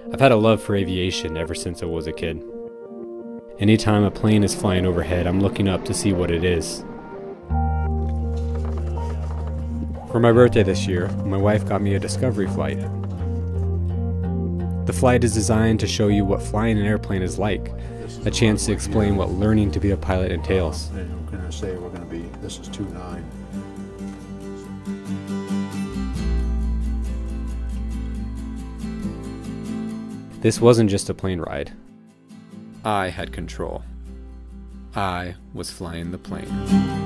I've had a love for aviation ever since I was a kid. Anytime a plane is flying overhead, I'm looking up to see what it is. For my birthday this year, my wife got me a Discovery flight. The flight is designed to show you what flying an airplane is like, a chance to explain what learning to be a pilot entails. And we're going to say this is 2-9. This wasn't just a plane ride. I had control. I was flying the plane.